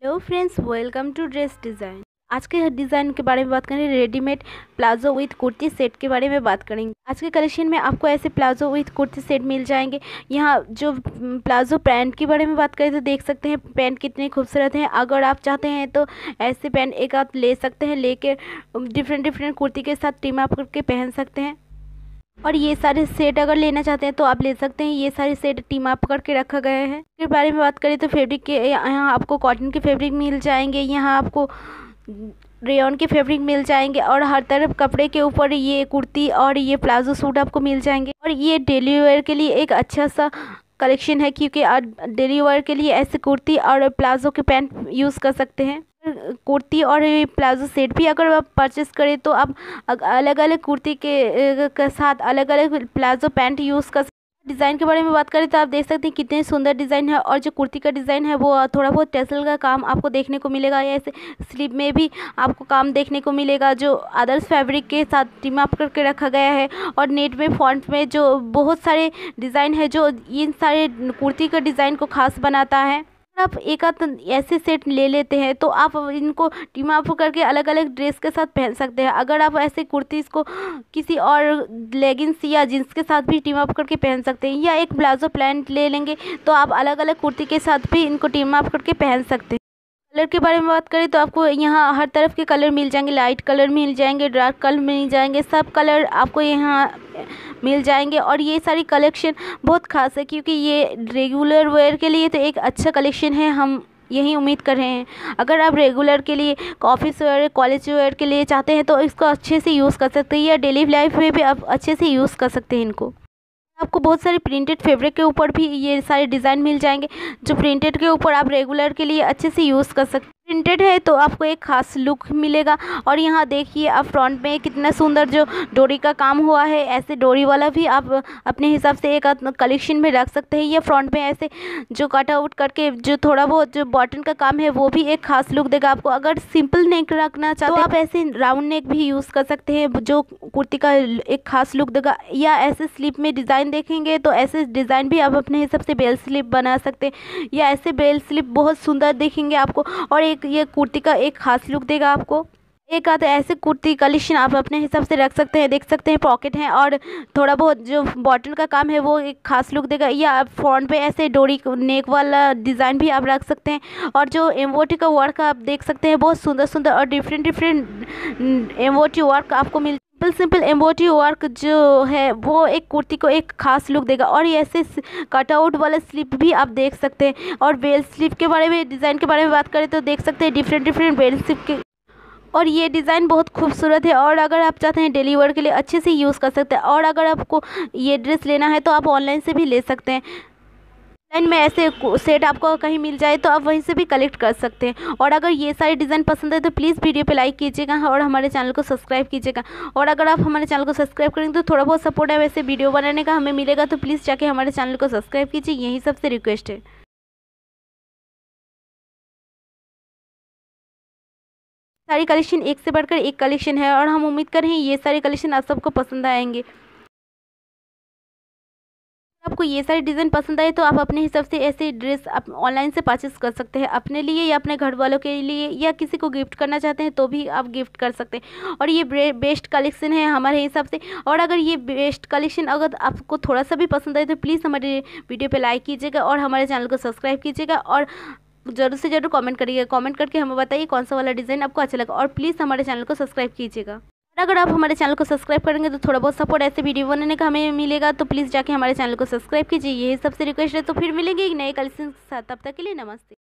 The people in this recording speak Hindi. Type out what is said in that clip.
Hello friends, welcome to dress design. आज के डिज़ाइन के बारे में बात करें, readymade palazzo with kurti set के बारे में बात करेंगे। आज के कलेक्शन में आपको ऐसे प्लाजो विथ कुर्ती सेट मिल जाएंगे। यहाँ जो प्लाजो पैंट के बारे में बात करें तो देख सकते हैं पैंट कितने खूबसूरत हैं। अगर आप चाहते हैं तो ऐसे पैंट एक आध ले सकते हैं, लेके डिफरेंट कुर्ती के साथ टीम अप करके पहन सकते हैं। और ये सारे सेट अगर लेना चाहते हैं तो आप ले सकते हैं। ये सारे सेट टीम अप करके रखा गया है। इसके बारे में बात करें तो फैब्रिक के यहाँ आपको कॉटन के फैब्रिक मिल जाएंगे, यहाँ आपको रेयॉन के फैब्रिक मिल जाएंगे और हर तरफ कपड़े के ऊपर ये कुर्ती और ये प्लाजो सूट आपको मिल जाएंगे। और ये डेली वेयर के लिए एक अच्छा सा कलेक्शन है, क्योंकि डेली वेयर के लिए ऐसे कुर्ती और प्लाजो के पैंट यूज़ कर सकते हैं। कुर्ती और प्लाजो सेट भी अगर आप परचेस करें तो आप अलग अलग कुर्ती के साथ अलग अलग प्लाजो पैंट यूज़ कर सकते हैं। डिज़ाइन के बारे में बात करें तो आप देख सकते हैं कितने सुंदर डिज़ाइन है। और जो कुर्ती का डिज़ाइन है वो थोड़ा बहुत टेसल का काम आपको देखने को मिलेगा, या ऐसे स्लीव में भी आपको काम देखने को मिलेगा जो अदर्स फैब्रिक के साथ टीम अप करके रखा गया है। और नेट में फॉन्ट में जो बहुत सारे डिज़ाइन है जो इन सारे कुर्ती का डिज़ाइन को खास बनाता है। आप एक आध ऐसे सेट ले लेते हैं तो आप इनको टीम अप करके अलग अलग ड्रेस के साथ पहन सकते हैं। अगर आप ऐसे कुर्ती को किसी और लेगिंग्स या जींस के साथ भी टीम अप करके पहन सकते हैं, या एक प्लाजो पैंट ले लेंगे तो आप अलग अलग कुर्ती के साथ भी इनको टीम अप करके पहन सकते हैं। कलर के बारे में बात करें तो आपको यहाँ हर तरफ के कलर मिल जाएंगे। लाइट कलर मिल जाएंगे, डार्क कलर मिल जाएंगे, सब कलर आपको यहाँ मिल जाएंगे। और ये सारी कलेक्शन बहुत खास है, क्योंकि ये रेगुलर वेयर के लिए तो एक अच्छा कलेक्शन है, हम यही उम्मीद कर रहे हैं। अगर आप रेगुलर के लिए ऑफिस वेयर, कॉलेज वेयर के लिए चाहते हैं तो इसको अच्छे से यूज़ कर सकते हैं, या डेली लाइफ में भी आप अच्छे से यूज़ कर सकते हैं इनको। आपको बहुत सारे प्रिंटेड फैब्रिक के ऊपर भी ये सारे डिज़ाइन मिल जाएंगे, जो प्रिंटेड के ऊपर आप रेगुलर के लिए अच्छे से यूज़ कर सकते हैं। प्रिंटेड है तो आपको एक खास लुक मिलेगा। और यहाँ देखिए आप फ्रंट में कितना सुंदर जो डोरी का काम हुआ है, ऐसे डोरी वाला भी आप अपने हिसाब से एक कलेक्शन में रख सकते हैं। या फ्रंट में ऐसे जो कट आउट करके जो थोड़ा बहुत जो बॉटन का काम है वो भी एक खास लुक देगा आपको। अगर सिंपल नेक रखना चाहते हैं तो आप ऐसे राउंड नेक भी यूज़ कर सकते हैं, जो कुर्ती का एक खास लुक देगा। या ऐसे स्लीव में डिज़ाइन देखेंगे तो ऐसे डिज़ाइन भी आप अपने हिसाब से बेल स्लीव बना सकते हैं, या ऐसे बेल स्लीव बहुत सुंदर देखेंगे आपको और ये कुर्ती का एक खास लुक देगा आपको। एक आध ऐसे कुर्ती कलेक्शन आप अपने हिसाब से रख सकते हैं। देख सकते हैं पॉकेट है और थोड़ा बहुत जो बॉटन का काम है वो एक खास लुक देगा। या आप फ्रंट पे ऐसे डोरी नेक वाला डिज़ाइन भी आप रख सकते हैं। और जो एम्ब्रॉयडरी का वर्क आप देख सकते हैं, बहुत सुंदर सुंदर और डिफरेंट एम्ब्रॉयडरी वर्क आपको मिल सिंपल एम्ब्रॉयडरी वर्क जो है वो एक कुर्ती को एक खास लुक देगा। और ये ऐसे कटआउट वाला स्लीव भी आप देख सकते हैं। और बेल स्लीव के बारे में, डिज़ाइन के बारे में बात करें तो देख सकते हैं डिफरेंट बेल स्लीव के। और ये डिज़ाइन बहुत खूबसूरत है, और अगर आप चाहते हैं डेली वेयर के लिए अच्छे से यूज़ कर सकते हैं। और अगर आपको ये ड्रेस लेना है तो आप ऑनलाइन से भी ले सकते हैं। ऑनलाइन में ऐसे सेट आपको कहीं मिल जाए तो आप वहीं से भी कलेक्ट कर सकते हैं। और अगर ये सारे डिज़ाइन पसंद है तो प्लीज़ वीडियो पे लाइक कीजिएगा और हमारे चैनल को सब्सक्राइब कीजिएगा। और अगर आप हमारे चैनल को सब्सक्राइब करेंगे तो थोड़ा बहुत सपोर्ट है वैसे वीडियो बनाने का हमें मिलेगा, तो प्लीज़ जाके हमारे चैनल को सब्सक्राइब कीजिए, यही सबसे रिक्वेस्ट है। सारी कलेक्शन एक से बढ़कर एक कलेक्शन है, और हम उम्मीद कर रहे हैं ये सारे कलेक्शन आप सबको पसंद आएंगे। आपको ये सारे डिज़ाइन पसंद आए तो आप अपने हिसाब से ऐसे ड्रेस आप ऑनलाइन से परचेस कर सकते हैं, अपने लिए या अपने घर वालों के लिए, या किसी को गिफ्ट करना चाहते हैं तो भी आप गिफ्ट कर सकते हैं। और ये बेस्ट कलेक्शन है हमारे हिसाब से। और अगर ये बेस्ट कलेक्शन अगर आपको थोड़ा सा भी पसंद आए तो प्लीज़ हमारे वीडियो पे लाइक कीजिएगा और हमारे चैनल को सब्सक्राइब कीजिएगा। और ज़रूर से ज़रूर कमेंट करिएगा, कमेंट करके हमें बताइए कौन सा वाला डिज़ाइन आपको अच्छा लगा। और प्लीज़ हमारे चैनल को सब्सक्राइब कीजिएगा। और अगर आप हमारे चैनल को सब्सक्राइब करेंगे तो थोड़ा बहुत सपोर्ट ऐसे वीडियो बनाने का हमें मिलेगा, तो प्लीज़ जाके हमारे चैनल को सब्सक्राइब कीजिए, यही सबसे रिक्वेस्ट है। तो फिर मिलेंगे एक नए कलेक्शन के साथ, तब तक के लिए नमस्ते।